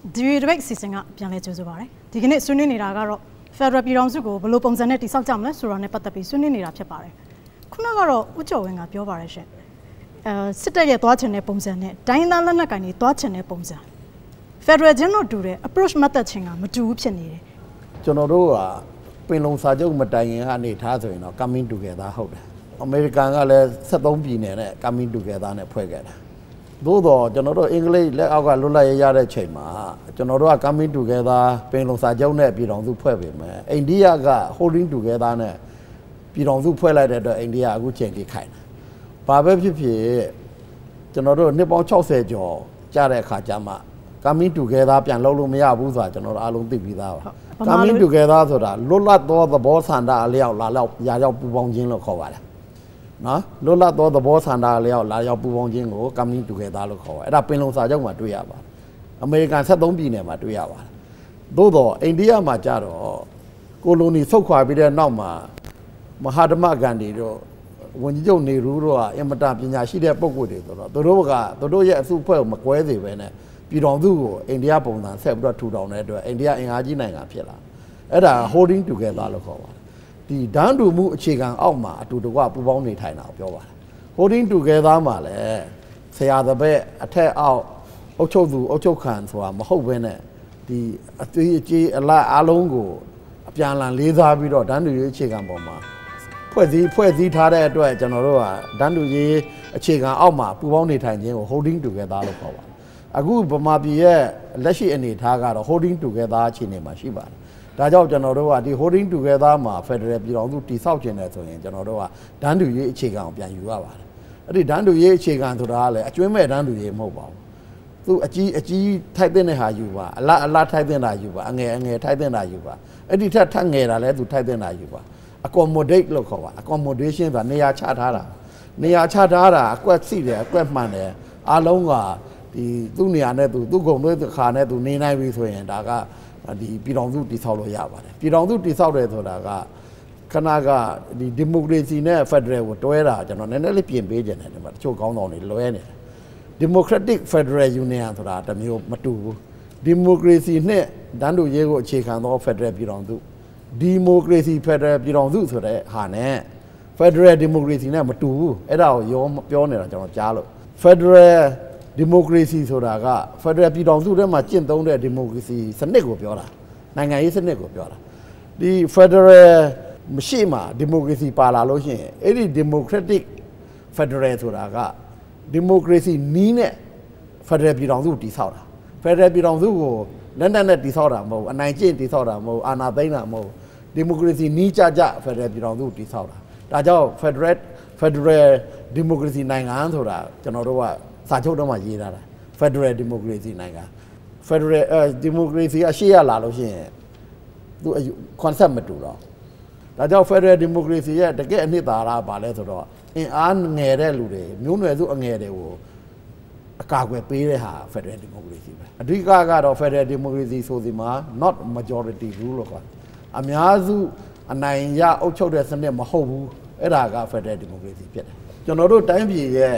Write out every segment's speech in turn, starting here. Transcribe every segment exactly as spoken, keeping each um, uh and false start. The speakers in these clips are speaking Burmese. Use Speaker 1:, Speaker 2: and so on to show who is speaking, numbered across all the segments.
Speaker 1: ဒီဘက်စီစဉ်ကပြန်လဲကြိုးစားပါတယ်ဒီကနေ့ဆွေးနွေးနေတာကတော့ Federal ပြည်ထောင်စုကိုဘယ်လိုပုံစံနဲ့တည်ဆောက်ကြမလဲဆိုတာနဲ့ပတ်သက်ပြီးဆွေးနွေးနေတာဖြစ်ပါတယ်ခုနကတော့ဦးကျော်ဝင်းကပြောပါတယ်ရှင်အဲစစ်တပ်ရဲ့သွားချင်တဲ့ပုံစံနဲ့တိုင်းသားလက်နက်ကိုင်တွေသွားချင်တဲ့ပုံစံ Federal ချင်းတို့တူတဲ့ approach method ချင်းကမတူဘူးဖြစ်နေတယ်
Speaker 2: ကျွန်တော်တို့ကပင်လုံစာချုပ်မတိုင်ခင်ကနေထားဆိုရင်တော့ coming together ဟုတ်တယ်အမေရိကန်ကလည်းsevenပြည်နယ်နဲ့ coming together နဲ့ဖွဲ့ခဲ့တာသို့တော့ကျွန်တော်တို့အင်္ဂလိပ်လက်အောက်ကလွတ်လပ်ရရတဲ့ချိန်မှာကျွန်တော်တို့က coming together ပင်လုံစာချုပ်နဲ့ပြည်တော်စုဖွဲ့ပေမဲ့အိန္ဒိယက holding together နဲ့ပြည်တော်စုဖွဲ့လိုက်တဲ့အတွက်အိန္ဒိယအခုချိန်ကြီးခိုင်တယ်။ဘာပဲဖြစ်ဖြစ်ကျွန်တော်တို့နှစ်ပေါင်းsixtyကျော်ကြာတဲ့အခါကျမှ coming together ပြန်လုပ်လို့မရဘူးဆိုတာကျွန်တော်တို့အားလုံးသိပြီးသားပါ coming together ဆိုတာလွတ်လပ်သောသဘောဆန္ဒအလျောက်လာလောက်ရာရောက်ပူပေါင်းခြင်းလို့ခေါ်ပါတယ်နော်လွတ်လပ်သောသဘောဆန္ဒအလျောက်လာရောက်ပူပေါင်းခြင်းကို coming together လို့ခေါ်တယ်အဲ့ဒါပင်လုံစာချုပ်မှာတွေ့ရပါတယ်အမေရိကန်sevenပြည်နယ်မှာတွေ့ရပါတယ်သို့တော့အိန္ဒိယမှာကြတော့ကိုလိုနီဆုတ်ခွာပြီးတဲ့နောက်မှာမဟာဓမ္မဂန္ဒီတို့ဝန်ကြီးချုပ်နေရူးတို့ကအင်မတန်ပညာရှိတဲ့ပုဂ္ဂိုလ်တွေဆိုတော့သူတို့ကသူတို့ရဲ့အစုအဖွဲ့ကိုမကွဲစေပဲနဲ့ပြည်တော်စုကိုအိန္ဒိယပုံစံဆက်ပြီးတော့ထူထောင်တဲ့အတွက်အိန္ဒိယအင်အားကြီးနိုင်ငံဖြစ်လာအဲ့ဒါ holding together လို့ခေါ်ပါတယ်ဒီဒန်းတူမှုအခြေခံအောက်မှာအတူတကွပူပေါင်းနေထိုင်တာကိုပြောပါတယ် holding together မှာလည်းဆရာတပည့်အထက်အောက်အုပ်ချုပ်သူအုပ်ချုပ်ခံဆိုတာမဟုတ်ဘဲနဲ့ဒီအသွေးအကြေးအလားအားလုံးကိုအပြန်အလှန်လေးစားပြီးတော့ဒန်းတူရေးအခြေခံပေါ်မှာဖွဲ့စည်းဖွဲ့စည်းထားတဲ့အတွက်ကျွန်တော်တို့ကဒန်းတူရေးအခြေခံအောက်မှာပူပေါင်းနေထိုင်ခြင်းကို holding together လို့ခေါ်ပါတယ်အခုဗမာပြည်ရဲ့လက်ရှိအနေထားကတော့ holding together အခြေအနေမှာရှိပါတယ်ဒါကြောင့်ကျွန်တော်တို့ကဒီ holding together မှာ Federal ပြည်ထောင်စုတည်ဆောက်ခြင်းတယ်ဆိုရင်ကျွန်တော်တို့ကဒန်းတူရေးအခြေခံကိုပြန်ယူရပါတယ်အဲ့ဒီဒန်းတူရေးအခြေခံဆိုတာကလည်းအကျွမ်းမဲ့ဒန်းတူရေးမဟုတ်ပါဘူးသူအကြီးအကြီးထိုက်တဲ့ဟာယူပါအလားအလားထိုက်တဲ့ဟာယူပါအငယ်အငယ်ထိုက်တဲ့ဟာယူပါအဲ့ဒီထက်ထပ်ငယ်တာလည်းသူထိုက်တဲ့ဟာယူပါ accommodate လို့ခေါ်ပါ accommodation ဆိုတာနေရာချထားတာနေရာချထားတာအကွက်စီတယ်အကွက်မှန်တယ်အားလုံးကဒီသူ့နေရာနဲ့သူသူ့ဂုံတွေခါနဲ့သူနေနိုင်ပြီဆိုရင်ဒါကဒီပြည်တော်စုတည်ဆောက်လို့ရပါတယ်ပြည်တော်စုတည်ဆောက်တယ်ဆိုတာကခဏကဒီဒီမိုကရေစီနဲ့ Federal ကိုတွဲတာကျွန်တော်နည်းနည်းလေးပြင်ပေးခြင်းတယ်ဒီမှာတချို့ကောင်းဆောင်တွေလွဲနေတယ် Democratic Federal Union ဆိုတာတမျိုးမတူဘူး Democracy နဲ့တန်းတူရေးကိုအခြေခံသော Federal ပြည်တော်စု Democracy Federal ပြည်တော်စုဆိုတဲ့ဟာနဲ့ Federal Democracy နဲ့မတူဘူးအဲ့ဒါကိုရောပြောနေတာကျွန်တော်ကြားလို့ Federal Democracy ဆိုတာက Federal ပြည်တော်စုထဲမှာကျင့်သုံးတဲ့ Democracy စနစ်ကိုပြောတာနိုင်ငံရေးစနစ်ကိုပြောတာဒီ Federal မရှိမှာ Democracy ပါလာလို့ရှိရင်အဲ့ဒီ Democratic Federal ဆိုတာက Democracy နီးနဲ့ Federal ပြည်တော်စုတည်ဆောက်တာ Federal ပြည်တော်စုကိုလက်နက်နဲ့တည်ဆောက်တာမဟုတ်အနိုင်ကျင့်တည်ဆောက်တာမဟုတ်အာဏာသိမ်းတာမဟုတ် Democracy နီးကြကြ Federal ပြည်တော်စုတည်ဆောက်တာဒါကြောင့် Federal Federal Democracy နိုင်ငံဆိုတာကျွန်တော်တို့ကစာချုပ်တော့မှရေးထားတာ Federal Democracy နိုင်ငံ Federal Democracy အရှိရလာလို့ရှိရင်သူ concept မတူတော့ဒါကြောင့် Federal Democracy ရဲ့တကယ်အနှစ်သာရပါလဲဆိုတော့အင်အားငယ်တဲ့လူတွေမျိုးနွယ်စုအငယ်တွေကိုအကာအကွယ်ပေးတဲ့ဟာ Federal Democracy ပဲအဓိကကတော့ Federal Democracy ဆိုဒီမှာ not majority rule လို့ခေါ်အများစုအနိုင်ရအုပ်ချုပ်တဲ့စနစ်မဟုတ်ဘူးအဲ့ဒါက Federal Democracy ဖြစ်တယ်ကျွန်တော်တို့တိုင်းပြည်ရဲ့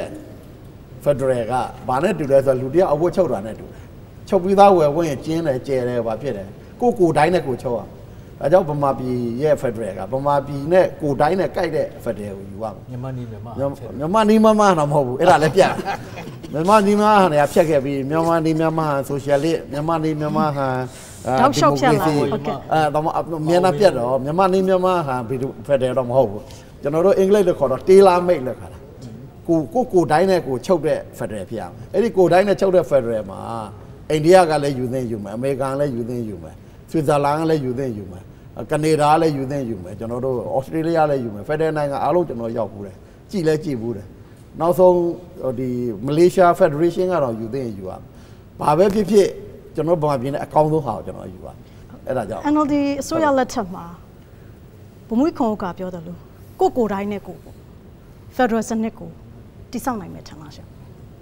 Speaker 2: Federal ကဘာနဲ့တူလဲဆိုတော့လူတယောက်အဝတ်ချုပ်တာနဲ့တူတယ်ချုပ်ပြီးသားဝယ်ဝင်ကျင်းတယ်ကျဲတယ်ဘာဖြစ်တယ်ကိုကိုတိုင်းနဲ့ကိုချုပ်ရဒါကြောင့်ဗမာပြည်ရဲ့ Federal ကဗမာပြည်နဲ့ကိုတိုင်းနဲ့ကြိုက်တဲ့ Federal ကိုယူရမှာ
Speaker 3: မြန်မာနီမြန်မာ
Speaker 2: မြန်မာနီမြန်မာတော့မဟုတ်ဘူးအဲ့ဒါလည်းပြမြန်မာနီမြန်မာဟာလည်းဖြတ်ခဲ့ပြီးမြန်မာနီမြန်မာဟာ Socialist မြန်မာနီမြန်မာဟာ
Speaker 1: Democracy
Speaker 2: အဲမြန်မာပြတ်တော့မြန်မာနီမြန်မာဟာ Federal တော့မဟုတ်ဘူးကျွန်တော်တို့အင်္ဂလိပ်လိုခေါ်တော့ Tailor Made လို့ခေါ်တာကိုကိုကိုတိုင်းနဲ့ကိုချုပ်တဲ့ Federal ဖြစ်အောင်အဲ့ဒီကိုတိုင်းနဲ့ချုပ်တဲ့ Federal မှာအိန္ဒိယကလည်းယူသင့်ယူမယ်အမေရိကန်လည်းယူသင့်ယူမယ်ဆွစ်ဇာလန်ကလည်းယူသင့်ယူမယ်ကနေဒါလည်းယူသင့်ယူမယ်ကျွန်တော်တို့ဩစတြေးလျလည်းယူမယ် Federal နိုင်ငံအားလုံးကျွန်တော်ရောက်ဘူးတယ်ကြည့်လဲကြည့်ဘူးတယ်နောက်ဆုံးဒီမလေးရှား Federation ကတော့ယူသင့်ယူရဘာပဲဖြစ်ဖြစ်ကျွန်တော်ဗမာပြည်နဲ့အကောင်းဆုံးဟာကိုကျွန်တော်ယူရအဲ့ဒါကြောင့်
Speaker 1: N L D အစိုးရလက်ထက်မှာဗမွေးခွန်ကပြောတယ်လို့ကိုကိုတိုင်းနဲ့ကို Federal စနစ်ကိုတည်ဆောက်နိုင်မယ်ထင်လားရှင်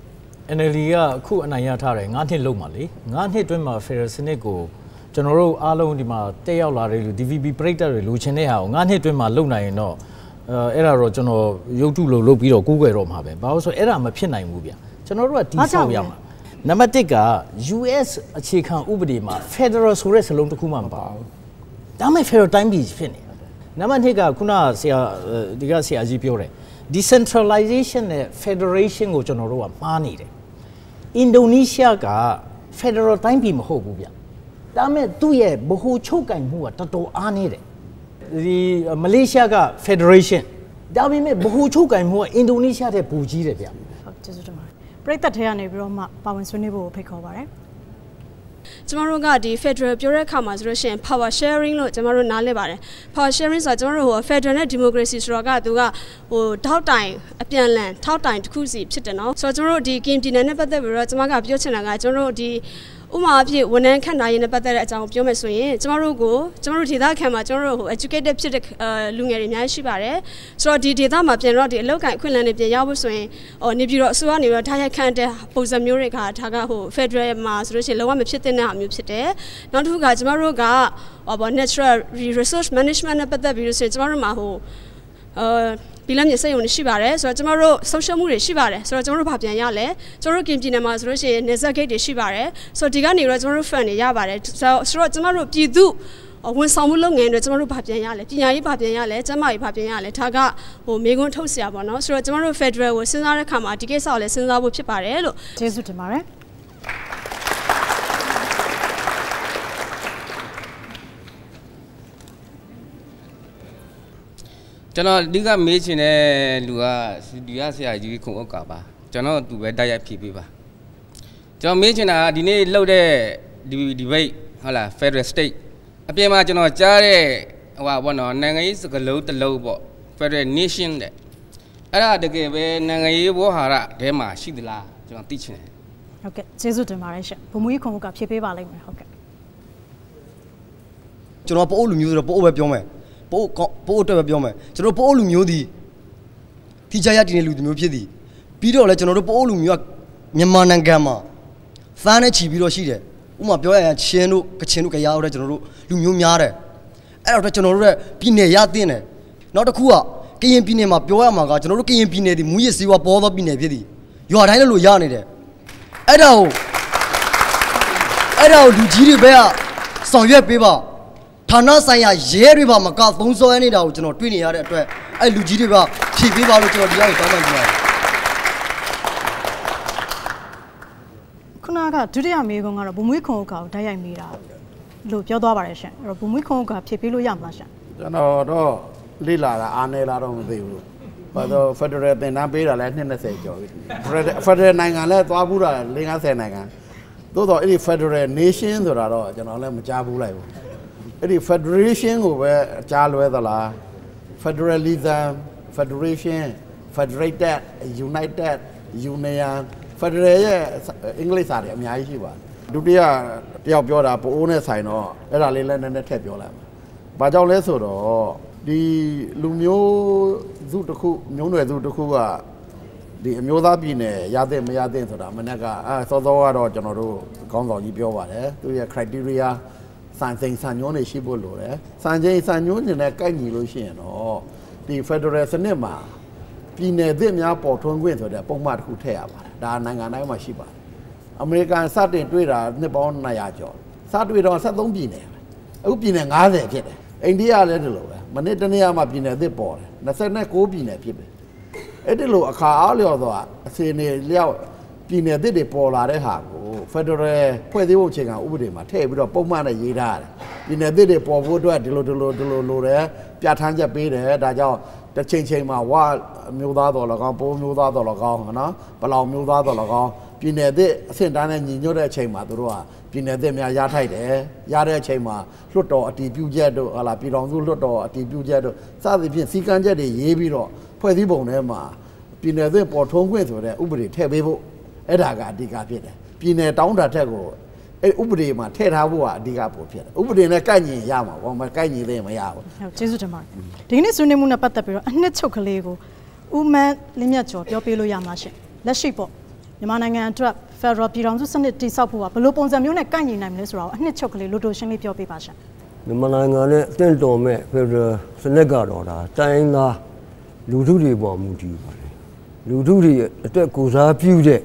Speaker 3: N L D ကအခုအနိုင်ရထားတယ်၅နှစ်လုံးပါလေ၅နှစ်တွင်းမှာ Federal စနစ်ကိုကျွန်တော်တို့အားလုံးဒီမှာတက်ရောက်လာတဲ့လူ D V B ပရိသတ်တွေလိုချင်တဲ့ဟာကို၅နှစ်တွင်းမှာလုပ်နိုင်ရင်တော့အဲအဲ့ဒါတော့ကျွန်တော်ရုပ်တုလို့လုပ်ပြီးတော့ကူးွယ်တော့မှာပဲဘာလို့ဆိုအဲ့ဒါမဖြစ်နိုင်ဘူးဗျကျွန်တော်တို့ကတီးဆောက်ရမှာနံပါတ်တစ်က U S အခြေခံဥပဒေမှာ Federal ဆိုတဲ့စလုံးတစ်ခုမှမပါဘူးဒါမှ Federal တိုင်းပြည်ဖြစ်နေနံပါတ်နှစ်ကခုနဆရာဒီကဆရာကြီးပြောတယ် decentralization နဲ့ federation ကိုကျွန်တော်တို့ကမှားနေတယ်အင်ဒိုနီးရှားက Federal တိုင်းပြည်မဟုတ်ဘူးဗျဒါမဲ့သူ့ရဲ့ဗဟိုချုပ်ကိုင်မှုကတော်တော်အားနေတယ်ဒီမလေးရှားက Federation ဒါပေမဲ့ဗဟိုချုပ်ကိုင်မှုကအင်ဒိုနီးရှားတဲ့ပူကြီးတယ်ဗျ
Speaker 1: ဟုတ်ကျေးဇူးတင်ပါတယ်ပြည်သက်ထဲကနေပြီးတော့မှပါဝင်ဆွေးနွေးဖို့ဖိတ်ခေါ်ပါတယ်
Speaker 4: ကျမတို့ကဒီ Federal ပြောတဲ့အခါမှာဆိုလို့ရှိရင် power sharing လို့ကျမတို့နားလည်ပါတယ် power sharing ဆိုတာကျမတို့ဟို Federal နဲ့ Democracy ဆိုတော့ကသူကဟိုထောက်တိုင်အပြန်လန်ထောက်တိုင်တစ်ခုစီဖြစ်တယ်နော်ဆိုတော့ကျမတို့ဒီ Kim ပြည်နယ်နဲ့ပတ်သက်ပြီးတော့ကျမကပြောချင်တာကကျမတို့ဒီဥမာအဖြစ်ဝန်ထမ်းခန့်ထားရေးနဲ့ပတ်သက်တဲ့အကြောင်းပြောမယ်ဆိုရင်ကျမတို့ကိုကျမတို့ဒေသခံမှာကျမတို့ဟို educated ဖြစ်တဲ့လူငယ်တွေအများကြီးရှိပါတယ်ဆိုတော့ဒီဒေသမှာပြန်တော့ဒီအလောက်ကန်အခွင့်အလမ်းတွေပြန်ရောက်ဖို့ဆိုရင်ဟိုနေပြီးတော့အစိုးရနေပြီးတော့ထားရိုက်ခန့်တဲ့ပုံစံမျိုးတွေကဒါကဟို Federal မှာဆိုလို့ရှိရင်လုံးဝမဖြစ်တဲ့ဟာမျိုးဖြစ်တယ်နောက်တစ်ခုကကျမတို့ကဟိုဘော natural resource management နဲ့ပတ်သက်ပြီးလို့ဆိုရင်ကျမတို့မှာဟိုအာပြည်လမ်းမြေစိတ်ဝင်ရှိပါတယ်ဆိုတော့ကျမတို့ဆုံးရှုံးမှုတွေရှိပါတယ်ဆိုတော့ကျမတို့ဗာပြန်ရလဲကျမတို့ကင်ပြည်နယ်မှာဆိုလို့ရှိရင်နေဆက်ဂိတ်တွေရှိပါတယ်ဆိုတော့ဒီကနေတော့ကျမတို့ fund တွေရပါတယ်ဆိုတော့ကျမတို့ပြည်သူဝန်ဆောင်မှုလုပ်ငန်းတွေကျမတို့ဗာပြန်ရလဲပညာရေးဗာပြန်ရလဲကျန်းမာရေးဗာပြန်ရလဲဒါကဟိုမေကွန်းထုတ်เสียပါเนาะဆိုတော့ကျမတို့ Federal ကိုစဉ်းစားတဲ့အခါမှာဒီကိစ္စကိုလည်းစဉ်းစားဖို့ဖြစ်ပါတယ်လို့
Speaker 1: ကျေးဇူးတင်ပါတယ်
Speaker 5: ကျွန်တော်ဒီကမေးချင်တဲ့လူကဒီကဆရာကြီးခုံဥက္ကာပါကျွန်တော်သူပဲတိုက်ရိုက်ဖြေပေးပါကျွန်တော်မေးချင်တာကဒီနေ့လှုပ်တဲ့ဒီ debate ဟုတ်လား Federal State အပြင်မှာကျွန်တော်ကြားတဲ့ဟိုပါဘောနော်နိုင်ငံရေးစကားလုံးတစ်လုံးပေါ့ Federal Nation တဲ့အဲ့ဒါတကယ်ပဲနိုင်ငံရေးဘောဟာရထဲမှာရှိသလားကျွန်တော်သိချင်တယ်
Speaker 1: ဟုတ်ကဲ့ကျေးဇူးတင်ပါတယ်ရှင်ဘုံမူကြီးခုံဥက္ကာဖြေပေးပါလိမ့်မယ်ဟုတ်ကဲ့
Speaker 6: ကျွန်တော်ပို့အိုလူမျိုးဆိုတော့ပို့အိုပဲပြောမယ်ပို့ပို့အတွက်ပဲပြောမယ်ကျွန်တော်ပို့အိုလူမျိုးဒီထိချရတည်နေလူမျိုးဖြစ်သည်ပြီးတော့လဲကျွန်တော်တို့ပို့အိုလူမျိုးကမြန်မာနိုင်ငံမှာဖမ်းနဲ့ချီပြီးတော့ရှိတယ်ဥပမာပြောရရင်ချင်းတို့ကချင်တို့ကရားတို့ကျွန်တော်တို့လူမျိုးများတယ်အဲ့တော့ကျွန်တော်တို့ရဲ့ပြည်နယ်ရသင့်တယ်နောက်တစ်ခုကကရင်ပြည်နယ်မှာပြောရမှာကကျွန်တော်တို့ကရင်ပြည်နယ်ဒီမူရစ်စေဝါပေါ်သောပြည်နယ်ဖြစ်သည်ရွာတိုင်းလည်းလို့ရနေတယ်အဲ့ဒါကိုအဲ့ဒါကိုလူကြီးတွေပဲကဆောင်ရွက်ပေးပါဌာနဆိုင်ရာရဲတွေပါမကသုံးစောရနေတာကိုကျွန်တော်တွေ့နေရတဲ့အတွက်အဲ့လူကြီးတွေကဖြည့်ပေးပါလို့ကျွန်တော်ဒီအတိုင်းတောင်းပန်ကြပါတယ်
Speaker 1: ခုနကဒုတိယမေးခွန်းကတော့ဘုံမွေးခုံဥက္ကာကိုတိုက်ရိုက်မိတာလို့ပြောသွားပါတယ်ရှင်အဲ့တော့ဘုံမွေးခုံဥက္ကာဖြည့်ပေးလို့ရမလားရှင်
Speaker 2: ကျွန်တော်တော့လိလာတာအားနေလားတော့မသိဘူးဘာလို့ Federal တင်တန်းပေးတာလဲနှစ်နှစ်ဆယ်ကျော်ပြီ Federal နိုင်ငံလဲသွားဘူးတာ၄၅၀နိုင်ငံသို့တော့အဲ့ဒီ Federal Nation ဆိုတာတော့ကျွန်တော်လည်းမကြားဘူးလိုက်ဘူးအဲ့ဒီ Federation ကိုပဲကြားလွဲသလား Federalism Federation Federated United Union Federal ရဲ့အင်္ဂလိပ်စာတွေအများကြီးရှိပါတယ်ဒုတိယတယောက်ပြောတာပိုးအိုးနဲ့ဆိုင်တော့အဲ့ဒါလေးလည်းနည်းနည်းထည့်ပြောလိုက်ပါဘာကြောင့်လဲဆိုတော့ဒီလူမျိုးစုတစ်ခုမျိုးနွယ်စုတစ်ခုကဒီအမျိုးသားပြည်နယ်ရတဲ့မရတဲ့ဆိုတာမနေ့ကအဲစောစောကတော့ကျွန်တော်တို့ခေါင်းဆောင်ကြီးပြောပါတယ်သူရဲ့ criteria စံချိန်စံညွှန်းတွေရှိဖို့လိုတယ်စံချိန်စံညွှန်းတွေနဲ့ကိုက်ညီလို့ရှိရင်တော့ဒီ Federal စနစ်မှာပြည်နယ်သစ်များပေါ်ထွန်းခွင့်ဆိုတဲ့ပုံမှန်တစ်ခုထည့်ရပါတယ်ဒါနိုင်ငံတိုင်းမှာရှိပါတယ်အမေရိကန်စတင်တွေ့တာနှစ်ပေါင်းနှစ်ရာကျော်စတွေ့တော့ဆက်သုံးပြည်နယ်အခုပြည်နယ်၅၀ဖြစ်တယ်အိန္ဒိယလည်းဒီလိုပဲမနေ့တနေ့မှပြည်နယ်သစ်ပေါ်တယ်၂၉ပြည်နယ်ဖြစ်တယ်အဲ့ဒီလိုအခါအားလျော်သောအစီအနေလျောက်ပြည်နယ်သစ်တွေပေါ်လာတဲ့ဟာကို Federal ဖွဲ့စည်းပုံအခြေခံဥပဒေမှာထည့်ပြီးတော့ပုံမှန်နဲ့ရေးထားတယ်ပြည်နယ်သစ်တွေပေါ်ဖို့အတွက်ဒီလိုဒီလိုဒီလိုလိုတယ်ပြဋ္ဌာန်းချက်ပေးတယ်ဒါကြောင့်တစ်ချိန်ချိန်မှာဝမျိုးသားတော်၎င်းပိုးမျိုးသားတော်၎င်းနော်ပလောင်မျိုးသားတော်၎င်းပြည်နယ်သစ်အဆင့်တန်းနဲ့ညီညွတ်တဲ့အချိန်မှာတို့ကပြည်နယ်သစ်များရထိုက်တယ်ရတဲ့အချိန်မှာလွှတ်တော်အတည်ပြုချက်တို့ဟာလာပြည်တော်စုလွှတ်တော်အတည်ပြုချက်တို့စသဖြင့်စီကံချက်တွေရေးပြီးတော့ဖွဲ့စည်းပုံထဲမှာပြည်နယ်သစ်ပေါ်ထုံးခွင့်ဆိုတဲ့ဥပဒေထည့်ပေးဖို့အဲ့ဒါကအဓိကဖြစ်တယ်ပြည်နယ်တောင်းတာထက်ကိုအဲ့ဥပဒေမှာထည့်ထားဖို့ကအဓိကပိုဖြစ်တယ်ဥပဒေနဲ့ကိုက်ညီရမှာဘာမှကိုက်ညီသေးမရဘူး
Speaker 1: ဟုတ်ကျေးဇူးတင်ပါတယ်ဒီနေ့ဆွေးနွေးမှုနဲ့ပတ်သက်ပြီးတော့အနှစ်ချုပ်ကလေးကိုဦးမန်းလင်းမြတ်ကျော်ပြောပြလို့ရမှာရှင်လက်ရှိပေါ့မြန်မာနိုင်ငံအတွက် Federal ပြည်ထောင်စုစနစ်တည်ဆောက်ဖို့ကဘယ်လိုပုံစံမျိုးနဲ့ကိုက်ညီနိုင်မလဲဆိုတာကိုအနှစ်ချုပ်ကလေးလိုတိုရှင်းလေးပြောပြပါရှင်
Speaker 7: မြန်မာနိုင်ငံနဲ့တင့်တော်မဲ့ Federal စနစ်ကတော့ဒါတိုင်းသားလူထုတွေပေါ်မူတည်ပါတယ်လူထုတွေအတွက်ကိုစားပြုတဲ့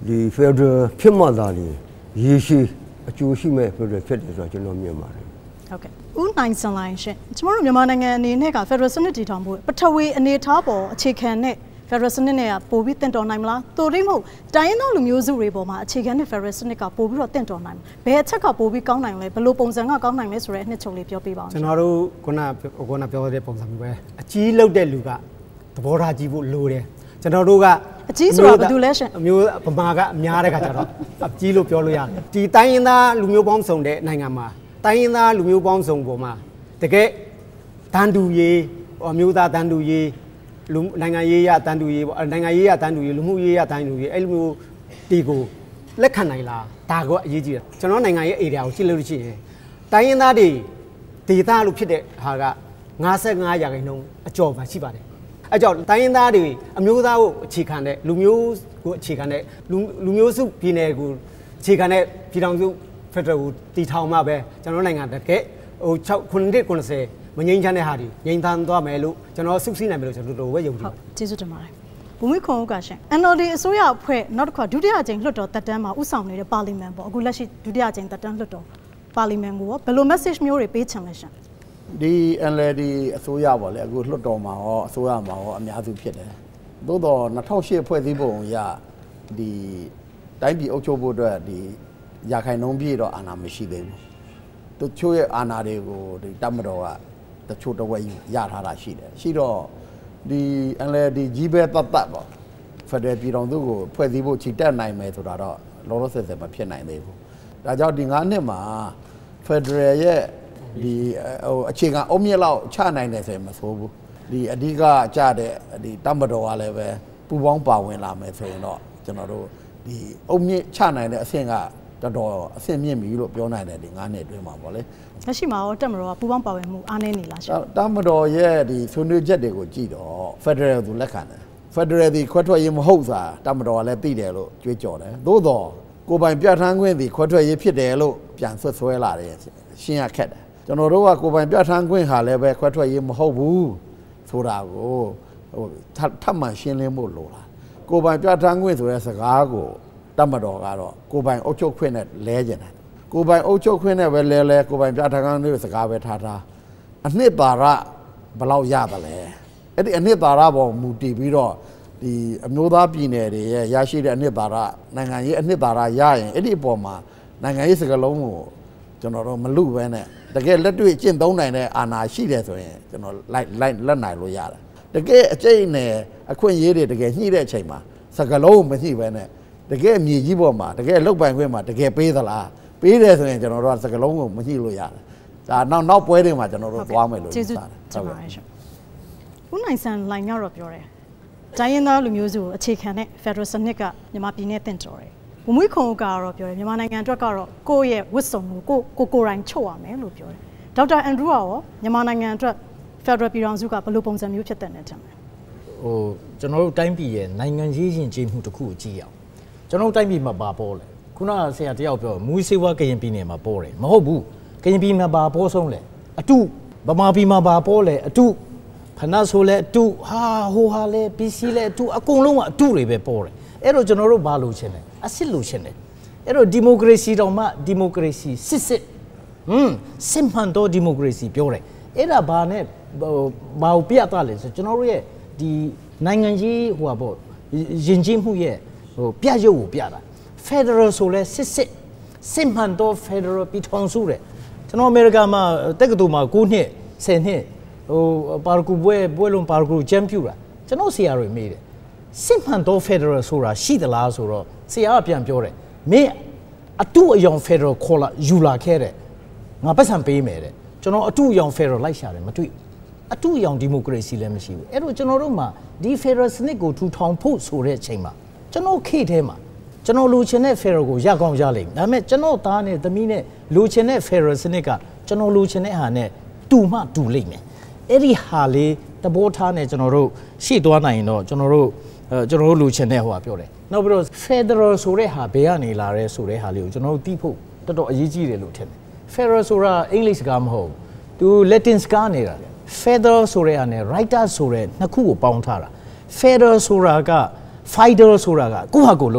Speaker 7: ဒီဖက်ဒရယ်ဖြစ်မှသာလေရေရှိအကျိုးရှိမဲ့ဖက်ဒရယ်ဖြစ်တယ်ဆိုတော့ကျွန်တော်မြင်ပါတယ်
Speaker 1: ဟုတ်ကဲ့ဦးနိုင်စံလိုင်းရှင်ကျွန်တော်တို့မြန်မာနိုင်ငံအနေနဲ့က Federal စနစ်တည်ထောင်ဖို့ပထဝီအနေထားပေါ်အခြေခံနဲ့ Federal စနစ်နဲ့ကပို့ပြီးတင့်တော်နိုင်မလားတိုတိမဟုတ်တိုင်းရင်းသားလူမျိုးစုတွေပေါ်မှာအခြေခံနဲ့ Federal စနစ်ကပို့ပြီးတော့တင့်တော်နိုင်ဘယ်အချက်ကပို့ပြီးကောင်းနိုင်လဲဘယ်လိုပုံစံကကောင်းနိုင်လဲဆိုတဲ့အနှစ်ချုပ်လေးပြောပြပါဦး
Speaker 8: ကျွန်တော်တို့ခုနခုနပြောတဲ့ပုံစံမျိုးပဲအကြီးလောက်တဲ့လူကသဘောထားကြီးဖို့လိုတယ်ကျွန်တော်တို့ကအ
Speaker 1: ကြီးဆိုတာဘာလို့လဲရှင်
Speaker 8: အမျိုးဗမာကအများတဲ့ခါကျတော့အကြီးလို့ပြောလို့ရတယ်ဒီတိုင်းရင်းသားလူမျိုးပေါင်းစုံတဲ့နိုင်ငံမှာတိုင်းရင်းသားလူမျိုးပေါင်းစုံပေါ်မှာတကယ်တန်တူရေးအမျိုးသားတန်တူရေးလူနိုင်ငံရေးရတန်တူရေးပေါ့နိုင်ငံရေးရတန်တူရေးလူမှုရေးရတန်တူရေးအဲ့လိုမျိုးတီကိုလက်ခံနိုင်လားဒါကအရေးကြီးတယ်ကျွန်တော်နိုင်ငံရဲ့ area ကိုကြည့်လို့ရှိရင်တိုင်းရင်းသားတွေဒေသလို့ဖြစ်တဲ့ဟာက၅၅ရာခိုင်နှုန်းအကျော်ပါရှိပါတယ်အဲကြောင့်တိုင်းရင်းသားတွေအမျိုးသားကိုအခြေခံတဲ့လူမျိုးကိုအခြေခံတဲ့လူလူမျိုးစုပြည်နယ်ကိုအခြေခံတဲ့ပြည်ထောင်စုဖက်ဒရယ်ကိုတည်ထောင်မှပဲကျွန်တော်နိုင်ငံတကယ်ဟို၆ခုနှစ်၉၀မငြိမ်းချမ်းတဲ့ဟာတွေငြိမ်းချမ်းသွားမယ်လို့ကျွန်တော်စုစည်းနိုင်မယ်လို့ကျွန်တော်တို့ပဲယုံကြည်
Speaker 1: ဟုတ်ကျေးဇူးတင်ပါတယ်ဘုံမခွန်ဦးကရှင် N L D အစိုးရအဖွဲ့နောက်တစ်ခါဒုတိယအကြိမ်လွှတ်တော်တက်တန်းမှာဥဆောင်နေတဲ့ပါလီမန်ပေါ့အခုလက်ရှိဒုတိယအကြိမ်တက်တန်းလွှတ်တော်ပါလီမန်ကိုဘယ်လို message မျိုးတွေပေးချင်လဲရှင်
Speaker 2: ဒီ N L D အစိုးရပေါ့လေအခုလွှတ်တော်မှာရောအစိုးရမှာရောအများစုဖြစ်တယ်သို့တော့၂၀၀၈ဖွဲ့စည်းပုံရဒီတိုင်းပြည်အုပ်ချုပ်ဖို့အတွက်ဒီရာခိုင်နှုန်းပြည့်တော့အာဏာမရှိသေးဘူးသူချိုးရဲ့အာဏာတွေကိုဒီတပ်မတော်ကတချို့တဝက်ရထားတာရှိတယ်ရှိတော့ဒီ N L D ကြီးပဲတတ်တတ်ပေါ့ဖက်ဒရယ်ပြည်ထောင်စုကိုဖွဲ့စည်းဖို့ချီတက်နိုင်မယ်ဆိုတာတော့လောလောဆယ်ဆယ်မဖြစ်နိုင်သေးဘူးဒါကြောင့်ဒီ၅နှစ်မှာဖက်ဒရယ်ရဲ့ဒီဟိုအခြေခံအုံမြင့်လောက်ချနိုင်တယ်ဆိုရင်မဆိုးဘူးဒီအဓိကကြတဲ့ဒီတပ်မတော်ကလည်းပဲပူပေါင်းပါဝင်လာမယ်ဆိုရင်တော့ကျွန်တော်တို့ဒီအုံမြင့်ချနိုင်တဲ့အဆင့်ကတော်တော်အဆင့်မြင့်ပြီလို့ပြောနိုင်တယ်ဒီ၅နှစ်အတွင်းမှာပေါ့လေ
Speaker 1: လက်ရှိမှာရောတက်မတော်ကပူပေါင်းပါဝင်မှုအားနည်းနေလားရှင်
Speaker 2: တပ်မတော်ရဲ့ဒီဆွေးနွေးချက်တွေကိုကြည့်တော့ဖက်ဒရယ်ကိုလက်ခံတယ်ဖက်ဒရယ်ဒီခွဲထွက်ရေးမဟုတ်စာတပ်မတော်ကလည်းသိတယ်လို့ကြွေးကြော်တယ်သို့တော့ကိုပိုင်ပြဋ္ဌာန်းခွင့်ဒီခွဲထွက်ရေးဖြစ်တယ်လို့ပြန်ဆွဆွဲလာတယ်ရှင်းရခက်တယ်ကျွန်တော်တို့ကကိုပိုင်ပြဋ္ဌာန်းခွင့်ဟာလည်းပဲခွဲထွက်ရေးမဟုတ်ဘူးဆိုတာကိုဟိုထပ်မှန်ရှင်းလင်းဖို့လိုတာကိုပိုင်ပြဋ္ဌာန်းခွင့်ဆိုတဲ့စကားကိုတပ်မတော်ကတော့ကိုပိုင်အုပ်ချုပ်ခွင့်နဲ့လဲကျင်တယ်ကိုပိုင်အုပ်ချုပ်ခွင့်နဲ့ပဲလဲလဲကိုပိုင်ပြဋ္ဌာန်းခွင့်စကားပဲထားထားအနှစ်သာရဘယ်လောက်ရတယ်လဲအဲ့ဒီအနှစ်သာရပေါ်မူတည်ပြီးတော့ဒီအမျိုးသားပြည်နယ်တွေရဲ့ရရှိတဲ့အနှစ်သာရနိုင်ငံရေးအနှစ်သာရရရင်အဲ့ဒီအပေါ်မှာနိုင်ငံရေးစကားလုံးကိုကျွန်တော်တို့မလူပဲနဲ့တကယ်လက်တွေ့ကျင့်သုံးနိုင်တဲ့အာဏာရှိတယ်ဆိုရင်ကျွန်တော်လိုက်လိုက်လက်နိုင်လို့ရတယ်တကယ်အကျိတ်နဲ့အခွင့်အရေးတွေတကယ်ညှိတဲ့အချိန်မှာစကားလုံးမညှိပဲနဲ့တကယ်မြေကြီးပေါ်မှာတကယ်လောက်ပိုင်ခွင့်မှာတကယ်ပေးသလားပေးတယ်ဆိုရင်ကျွန်တော်တို့ကစကလုံးကိုမညှိလို့ရတယ်ဒါနောက်နောက်ပွဲတွေမှာကျွန်တော်တို့သွားမယ်လို့
Speaker 1: ကျေးဇူးတင်ပါတယ်ရှင်ဦးနိုင်စံလိုင်ကတော့ပြောတယ်တိုင်းရင်းသားလူမျိုးစုကိုအခြေခံတဲ့ Federal စနစ်ကမြန်မာပြည်နဲ့တင့်တော်တယ်ဘုံမွေးခုံကတော့ပြောတယ်မြန်မာနိုင်ငံအတွက်ကတော့ကိုယ့်ရဲ့ဝတ်စုံကိုကိုကိုကိုယ်တိုင်ချုပ်ရမယ်လို့ပြောတယ်ဒေါက်တာအန်ဒရူးရောမြန်မာနိုင်ငံအတွက် Federal ပြည်ထောင်စုကဘယ်လိုပုံစံမျိုးဖြစ်တဲ့နဲ့ထင်လဲ
Speaker 3: ဟိုကျွန်တော်တို့တိုင်းပြည်ရဲ့နိုင်ငံရေးယဉ်ကျေးမှုတစ်ခုကိုကြည့်ရအောင်ကျွန်တော်တို့တိုင်းပြည်မှာပါပေါ်လဲခုနဆရာတယောက်ပြောမူစေဝါကရင်ပြည်နယ်မှာပေါ်တယ်မဟုတ်ဘူးကရင်ပြည်မှာပါပေါ်ဆုံးလဲအတုဗမာပြည်မှာပါပေါ်လဲအတုဖနာဆိုလဲအတုဟာဟိုဟာလဲပီစီလဲအတုအကုန်လုံးကအတုတွေပဲပေါ်တယ်အဲ့တော့ကျွန်တော်တို့ဘာလို့ချင်လဲအစ်စ်လို့ချင်တယ်အဲ့တော့ဒီမိုကရေစီတောင်မှဒီမိုကရေစီစစ်စစ်ဟွန်းစင်မှန်တော့ဒီမိုကရေစီပြောတယ်အဲ့ဒါဘာနဲ့ဘာကိုပြသလဲဆိုကျွန်တော်တို့ရဲ့ဒီနိုင်ငံကြီးဟိုပါပေါ့ယဉ်ကျေးမှုရဲ့ဟိုပြရုပ်ကိုပြတာ Federal ဆိုလဲစစ်စစ်စင်မှန်တော့ Federal ပြည်ထောင်စုတဲ့ကျွန်တော်အမေရိကန်မှာတက္ကသိုလ်မှာ၉နှစ်၁၀နှစ်ဟိုပါရဂူပွဲပွဲလုံးပါရဂူချန်ပီယံတာကျွန်တော်ဆရာတွေမေးတယ်စင်မှန်တော့ Federal ဆိုတာရှိသလားဆိုတော့ဆရာကပြန်ပြောတယ်မင်းအတူအယောင် Federal ခေါ်လာယူလာခဲ့တဲ့ငါပတ်စံပေးမယ်တဲ့ကျွန်တော်အတူအယောင် Federal လိုက်ရှာတယ်မတွေ့အတူအယောင်ဒီမိုကရေစီလည်းမရှိဘူးအဲ့တော့ကျွန်တော်တို့မှာဒီ Federal စနစ်ကိုထူထောင်ဖို့ဆိုတဲ့အချိန်မှာကျွန်တော်ခေတ်ထဲမှာကျွန်တော်လူချင်တဲ့ Federal ကိုရကောင်းရလိမ့်မယ်ဒါပေမဲ့ကျွန်တော်သားနဲ့သမီးနဲ့လူချင်တဲ့ Federal စနစ်ကကျွန်တော်လူချင်တဲ့ဟာနဲ့တူမှတူလိမ့်မယ်အဲ့ဒီဟာလေးတဘောထားနဲ့ကျွန်တော်တို့ရှေ့သွားနိုင်ရင်တော့ကျွန်တော်တို့ကျွန်တော်တို့လူချင်တဲ့ဟိုဟာပြောတယ်နောက်ပြီးတော့ Federal ဆိုတဲ့ဟာဘယ်ကနေလာရဲဆိုတဲ့ဟာလေးကိုကျွန်တော်တို့သိဖို့တော်တော်အရေးကြီးတယ်လို့ထင်တယ် Federal ဆိုတာအင်္ဂလိပ်စကားမဟုတ်သူ Latin စကားနေတာ Federal ဆိုတဲ့ဟာနဲ့ Writer ဆိုတဲ့နှစ်ခုကိုပေါင်းထားတာ Federal ဆိုတာက Fighter ဆိုတာကကိုယ့်ဟာကိုယ်လုပ်တာ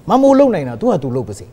Speaker 3: မမိုးလုံနိုင်တာသူကသူလုပ်ပါစေ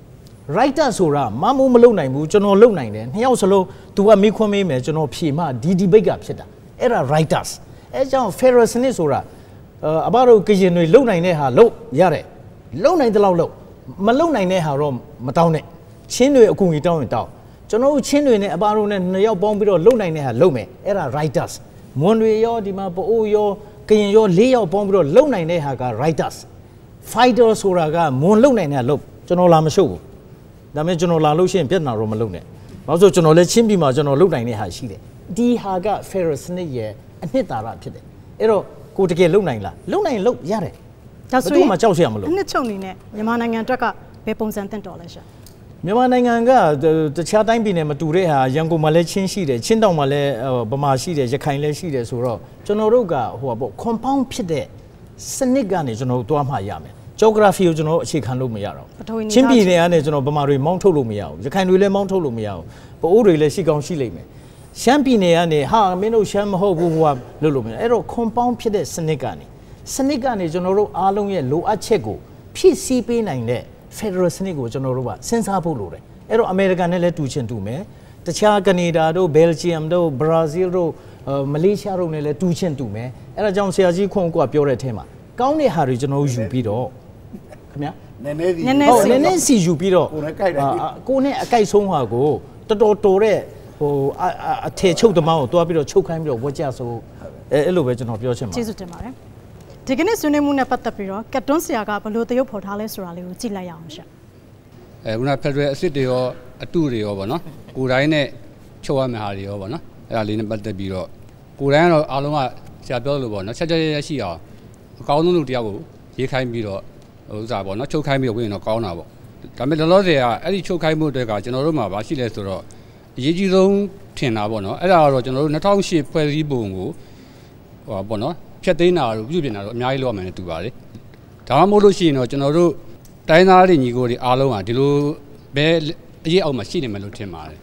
Speaker 3: writer ဆိုတာမမိုးမလုံနိုင်ဘူးကျွန်တော်လုံနိုင်တယ်နှစ်ယောက်စလုံး तू ကမိခွန်းမေးမယ်ကျွန်တော်ဖြေမှဒီ debate ကဖြစ်တာအဲ့ဒါ writers အဲကြောင့် Ferrer စနစ်ဆိုတာအဘတို့ကရင်တွေလုံနိုင်တဲ့ဟာလုံရတယ်လုံနိုင်တဲ့လောက်လုံမလုံနိုင်တဲ့ဟာတော့မတောင်းနဲ့ချင်းတွေအကူကြီးတောင်းရင်တောင်းကျွန်တော်တို့ချင်းတွေနဲ့အဘတို့နဲ့နှစ်ယောက်ပေါင်းပြီးတော့လုံနိုင်တဲ့ဟာလုံမယ်အဲ့ဒါ writers မွန်တွေရောဒီမှာပအိုးရောကရင်ရောလေးယောက်ပေါင်းပြီးတော့လုံနိုင်တဲ့ဟာက writers fighter ဆိုတာကမွန်လုံနိုင်တဲ့လုံကျွန်တော်လာမရှုပ်ဘူးဒါပေမဲ့ကျွန်တော်လာလို့ရှိရင်ပြဿနာတော့မလုံနဲ့ဘာလို့ဆိုကျွန်တော်လည်းချင်းပြည်မှာကျွန်တော်လုံနိုင်တဲ့ဟာရှိတယ်ဒီဟာက Ferrer စနစ်ရဲ့အနှစ်သာရဖြစ်တယ်အဲ့တော့ကိုတကယ်လုံနိုင်လားလုံနိုင်လုံရတယ်ဒါဆိုရင်မကြောက်ရမလို့အနှစ်ချုပ်နေနဲ့မြန်မာနိုင်ငံအတွက်ကဘယ်ပုံစံတင်တော်လဲရှာမြန်မာနိုင်ငံကတခြားတိုင်းပြည်နဲ့မတူတဲ့ဟာရန်ကုန်မှာလည်းချင်းရှိတယ်ချင်းတောင်မှာလည်းဗမာရှိတယ်ရခိုင်လည်းရှိတယ်ဆိုတော့ကျွန်တော်တို့ကဟိုပါပေါ့ compound ဖြစ်တဲ့စနစ်ကနေကျွန်တော်တို့တွားမှရမယ် geography ကိုကျွန်တော်အခြေခံလို့မရတော့ချင်းပြည်နယ်ကနေကျွန်တော်ဗမာတွေမောင်းထုတ်လို့မရဘူးရခိုင်တွေလည်းမောင်းထုတ်လို့မရဘူးပအိုးတွေလည်းရှိကောင်းရှိလိမ့်မယ်ရှမ်းပြည်နယ်ကနေဟာမင်းတို့ရှမ်းမဟုတ်ဘူးဟိုကလို့လို့မရအဲ့တော့ compound ဖြစ်တဲ့စနစ်ကနေစနစ်ကနေကျွန်တော်တို့အားလုံးရဲ့လိုအပ်ချက်ကိုဖြည့်ဆည်းပေးနိုင်တဲ့ Federal စနစ်ကိုကျွန်တော်တို့ကစဉ်းစားဖို့လိုတယ်အဲ့တော့ American နဲ့လည်းတူချင်တူမယ်တခြားကနေဒါတို့ Belgium တို့ Brazil တို့မလေးရှားတို့နဲ့လည်းတူချင်တူမယ်အဲ့ဒါကြောင့်ဆရာကြီးခွန်ကပြောတဲ့အထဲမှာကောင်းတဲ့ဟာတွေကျွန်တော်ယူပြီးတော့ခင်ဗျာနည်းနည်းစီနည်းနည်းစီနည်းနည်းစီယူပြီးတော့ကိုနဲ့ကြိုက်တယ်ကိုနဲ့အကြိုက်ဆုံးဟာကိုတော်တော်တော်တဲ့ဟိုအထေချုပ်သမားကိုတွားပြီးတော့ချုပ်ခိုင်းပြီးတော့ဝက်ကြဆိုအဲအဲ့လိုပဲကျွန်တော်ပြောချင်ပါတယ်ကျေးဇူးတင်ပါတယ်ဒီကနေ့ဆွေးနွေးမှုနဲ့ပတ်သက်ပြီးတော့ကတ်တွန်းဆရာကဘယ်လိုသရုပ်ဖော်ထားလဲဆိုတာလေးကိုကြည့်လိုက်ရအောင်ရှင့်အဲခုနဖက်ဒရယ်အစ်စ်တွေရောအတုတွေရောပေါ့နော်ကိုယ်တိုင်းနဲ့ချုပ်ရမယ့်ဟာတွေရောပေါ့နော်အဲ့ဒါလေးနဲ့ပတ်သက်ပြီးတော့ကိုယ်တိုင်းကတော့အားလုံးကဆရာပြောလို့ပေါ့နော်ချက်ချက်ရရှိအောင်အကောင်းဆုံးလူတယောက်ကိုရေးခိုင်းပြီးတော့ဥစ္စာပေါ့နော်ချုပ်ခိုင်းပြီးတော့ဝင်ရင်တော့ကောင်းတာပေါ့ဒါပေမဲ့လောလောဆယ်ကအဲ့ဒီချုပ်ခိုင်းမှုတွေကကျွန်တော်တို့မှာဘာရှိလဲဆိုတော့အရေးကြီးဆုံးထင်တာပေါ့နော်အဲ့ဒါကတော့ကျွန်တော်တို့၂၀၀၈ဖွဲ့စည်းပုံကိုဟောပေါ့နော်ဖြတ်သိမ်းတာတို့ပြုပြင်တာတို့အများကြီးလုပ်ရမယ်နဲ့တူပါလေဒါမှမဟုတ်လို့ရှိရင်တော့ကျွန်တော်တို့တိုင်းသားတွေညီကိုတွေအားလုံးကဒီလိုပဲအရေးအောက်မှာရှိနေမယ်လို့ထင်ပါတယ်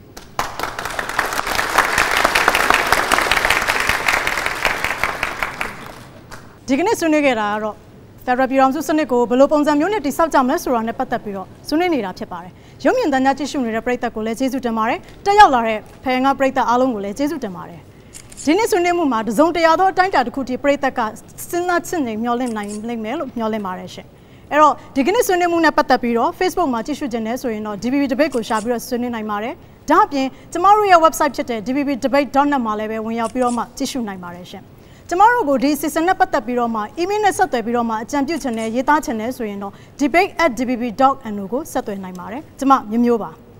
Speaker 3: ဒီကနေ့ဆွေးနွေးခဲ့တာကတော့ Federal ပြည်ထောင်စုစနစ်ကိုဘယ်လိုပုံစံမျိုးနဲ့တည်ဆောက်ကြမလဲဆိုတာနဲ့ပတ်သက်ပြီးတော့ဆွေးနွေးနေတာဖြစ်ပါတယ်ရုပ်မြင်သံကြားကြည့်ရှုနေတဲ့ပရိသတ်ကိုလည်းကျေးဇူးတင်ပါတယ်တက်ရောက်လာတဲ့ဖခင်ကပရိသတ်အားလုံးကိုလည်းကျေးဇူးတင်ပါတယ်ဒီနေ့ဆွေးနွေးမှုမှာတစုံတရာသောအတိုင်းအတာတစ်ခုထိပရိသတ်ကစဉ်းစားချင့်နေမျှော်လင့်နိုင်လိမ့်မယ်လို့မျှော်လင့်ပါတယ်ရှင်အဲ့တော့ဒီကနေ့ဆွေးနွေးမှုနဲ့ပတ်သက်ပြီးတော့ Facebook မှာကြည့်ရှုခြင်းနဲ့ဆိုရင်တော့ D B B Debate ကိုရှာပြီးတော့ဆွေးနွေးနိုင်ပါတယ်ဒါအပြင်ကျမတို့ရဲ့ website ဖြစ်တဲ့ d b b debate dot net မှာလည်းပဲဝင်ရောက်ပြီးတော့မှကြည့်ရှုနိုင်ပါတယ်ရှင်ကျမတို့ကိုဒီ season နဲ့ပတ်သက်ပြီးတော့မှ email နဲ့ဆက်သွယ်ပြီးတော့မှအကြံပြုချင်တဲ့ရေးသားချင်တဲ့ဆိုရင်တော့ debate at d b b dot n o ကိုဆက်သွယ်နိုင်ပါတယ်ကျမမျိုးမျိုးပါ